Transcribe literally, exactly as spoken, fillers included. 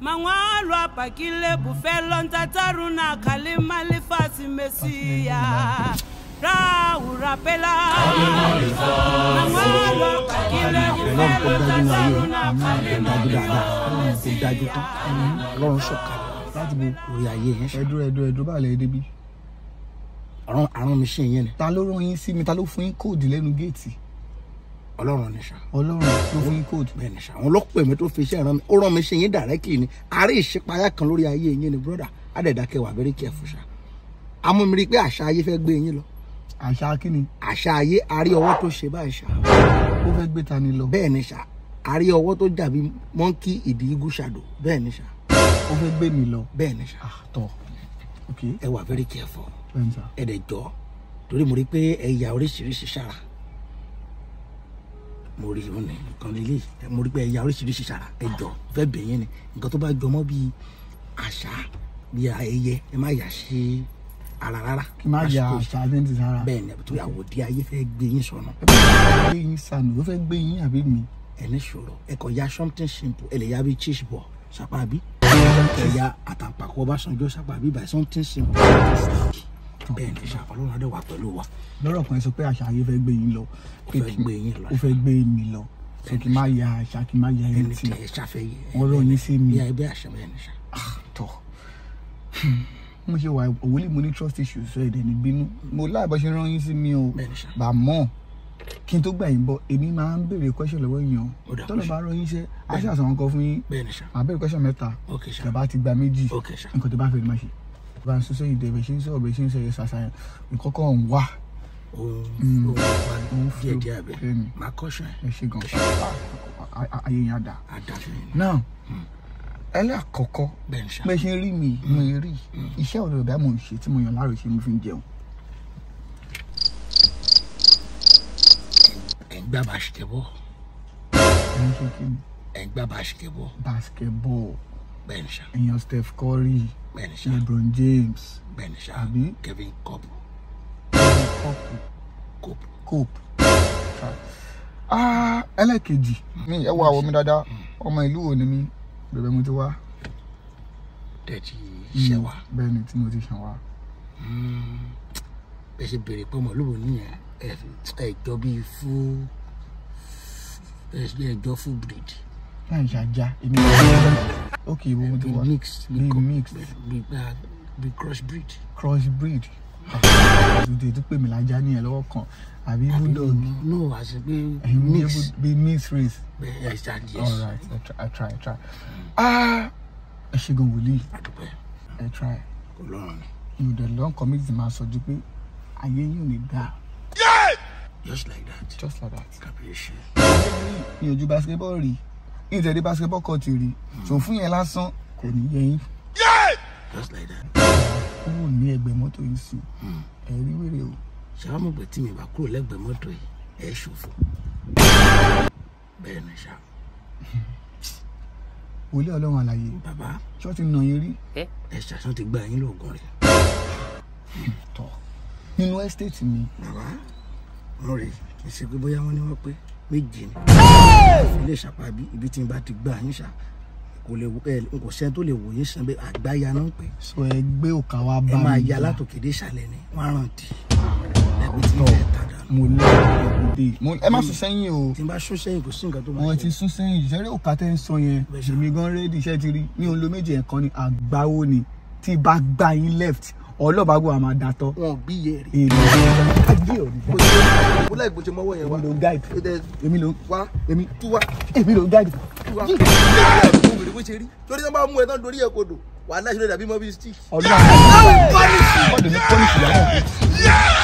Mangwalo apakile bufelo ntataruna kalima lifasi mesia. Ra urapela. Mangwalo apakile bufelo ntataruna kalima lifasi mesia. Ọlọ́run sọ̀kalẹ̀ láti bo orí ayé yẹn ṣe. Ẹdúró ẹdúró ẹdúró bá lè débi. Àrùn àrùn mi ṣe yẹn ni. Ta ló rán yín sí mi? Ta ló fún yín kóòdù lẹ́nu géètì? Ọlọ́run ni ṣá. Ọlọ́run ló fún yín kóòdù. Bẹ́ẹ̀ ni ṣá. Àwọn ọlọ́pàá mi tó fi iṣẹ́ rán mi. Ó rán mi ṣe yín directly ni. Àárẹ̀ ìṣípayá kan lórí ayé yín ni brother. Adẹ̀dàkẹ́ wà very careful ṣá. Àmọ́ mi rí pé àṣà ayé fẹ́ gbé yín lọ. Àṣà kí ni? Àṣà ayé àrí ọwọ́ tó ṣe báyìí ṣá. Ó fẹ́ gbé ta ni lọ. Bẹ́ẹ̀ ni ṣá. Àrí ọwọ́ tó dàbí monkey ìdí igu shadow. Bẹ́ẹ̀ ni ṣá. Ó fẹ́ gbé mi lọ. Bẹ́ẹ̀ ni ṣá. Ah tọ́. Okay. Ẹ wà very careful. Bẹ́ẹ̀ ni ṣá. Ẹ dẹ̀ jọ́. Torí mo rí pé ẹ̀yà oríṣiríṣi ṣára. Mo rí òun ní nǹkan lílé. Mo rí pé ẹ̀yà oríṣiríṣi ṣára. Ẹ jọ́ fẹ́ bẹ̀yẹn ni. Nǹkan tó bá jọmọ́ bí àṣà bí ayẹyẹ ẹ má yà sí ara rárá. Kí má yà àṣà àdéhùn sára. Bẹ́ẹ̀ ni tó yàwó di ayé fẹ́ gbé yín sọnù. Ẹ bá gbé yín sànù. Ó fẹ́ gbé yín àbí mi. Ẹ ní ṣòro. Ẹ kò ya something simple. Ẹ lè ya bí cheese ball. Ṣàpá bí. Ẹ ya àtàǹpàkò Ọbásanjọ́ ṣàpá bí by something simple. Bẹ́ẹ̀ ni ṣàfọlọ́run adé wà pẹ̀lú wa. Lọ́rọ̀ kan sọ pé àṣà ayé fẹ́ gbé yín lọ. Ó fẹ́ gbé yín lọ. Ó fẹ́ gbé mi lọ. So kí má ya àṣà kí má ya ẹni tí. Ẹ ṣàfẹ́yẹ. Wọ́n rọ̀ yín sí mi. Bí ẹgbẹ́ àṣà bẹ́ẹ̀ ni ṣá. Tọ́. Mo ṣe wà òwúlì mo ní trust issues sọ èdè ní bínú. Mo láàbọ̀ ṣe rán yín sí mi o. Bà mọ́ kí n tó gbà yín bọ̀ èmi máa ń béèrè question lọ́wọ́ èèyàn. Tọ́lọ̀ bá rán yín iṣẹ́ a ṣe àṣà wọn kan fún yín. Màá béèrè question mẹ́ta. Ìjọba ti gba méjì. Nǹkan tó bá fẹ́ máa ṣe. Bá ń sọ́sọ́ ìdè bẹ̀ ṣe ń sọ̀rọ̀ bẹ̀ ṣe ń sọ̀rọ̀ ṣàṣàyàn. Nǹkan kan ń wá. Òun fi díẹ̀ díẹ̀ bẹ̀. Màá kọ́ṣọ́ ẹ̀. Ẹ ṣe gan. Ayé yẹn á dà. Now ẹlẹ́àkọ́kọ́ bẹ́ẹ̀ ṣe rí mi mo rí iṣẹ́ ọ̀dọ̀ ọ̀dà mo ń ṣe tí mo yàn láàrò ṣe mo fi ń jẹun. Ẹ ń gbá basketball. Ẹ ń ṣe kí ni? Ẹ ń gbá basketball. Basketball. Bẹ́ẹ̀ ni ṣá. Èèyàn Steph Curry. Bẹ́ẹ̀ ni ṣá. LeBron James. Bẹ́ẹ̀ ni ṣá. Àbí Kevin Cup. Kevin Cup. Cup. Ah ẹlẹ́kejì mi ẹ wo àwọ̀ mi dáadáa ọmọ ìlú wo ni mi. Bẹ́ẹ̀ mo ti wá. Tẹ̀tí ṣẹ̀ wá. Bẹ́ẹ̀ ni tí mo ti ṣàn wá. Bẹ́ẹ̀ ṣe bèrè pé ọmọlúwo nìyẹn ẹ̀jọ́ bíi fún ẹ̀jọ́ fún breed. Láì ṣàjà èmi ò ní. Ok ibo mo ti wá. Mix bí mix bí cross breed. Cross breed. Àtúntò tó pè mí lájà ní ẹ̀ lọ́wọ́ kan àbí bulldog. No àti pé mix bí mix race. Yes, yes. All right, I try, I try, I try. Ah, ẹ ṣe gan wòlíì. I try. Ọlọ́run. You the long committee máa sọ ju pé ayé yín ò ní dá. Just like that. Just like that. Capitation. Mi ò ju basketball rí. Ìtẹ̀dé basketball court rí. So fún yẹn lásán kò ní yé yín. Just like that. Ó ní ẹgbẹ́ mọ́tò yìí sí. Ẹ rí wèrè o. Ṣé wàá mọ̀ pé tí mi bá kúrò lẹ́gbẹ̀ẹ́ mọ́tò yìí ẹ ṣòfò. Bẹ́ẹ̀ ni ṣá. Olé Ọlọ́run àlàyé. Bàbá. Ṣé ti nà yín rí? Ẹ ṣàṣán ti gba yín lóògùn rẹ̀. Tọ́. Nínú estate mi. Bàbá. Wọ́n rí kì í ṣe pé bóyá wọ́n ní wọ́n pé méjì ni. Ilé ìṣàpá bí ibi tí n bá ti gbà yín ṣá. Kò lè ẹ kò sẹ́ni tó lè wò yín sàn bẹ́ẹ̀ àgbáyà náà ń pè. Sọ ẹ gbé òkà wa bá mi. Ẹ máa ya látòkèdè ìsàlẹ̀ ni wọ́n á rántí. Ẹgbẹ́ tí ẹ tàdá. Mo lé ẹgbẹ́ ẹ má sún sẹ́yìn o. Tí n bá sún sẹ́yìn kò sí nǹkan tó máa ṣe. Wọ́n ti sún sẹ́yìn ìṣẹ́rẹ́ òkà tẹ́ ń sọ yẹn. Èmi gan rédí iṣẹ́ ti rí mi ò lo méjì ẹ̀kan ni àgbáwo ni tí bá gbá yín left ọlọ́ba gbọ́ àmà dàtọ́. Wọn bí yẹ rè. Èmi ajé ò ní. Mo láì gbọ́dọ̀ mọ́wọ́ yẹn wá. Èmi ló guide. Èmi ló wá. Èmi tú wá. Èmi ló guide. Tú wá. Bó ṣe rí torí wọn bá mú ẹ tán dorí ẹ kodò wàhálà ìṣòro dàbí mọ́bí stick. Ọdún àwọn ọmọdé ní pọ́lìsì àwọn ọmọdé.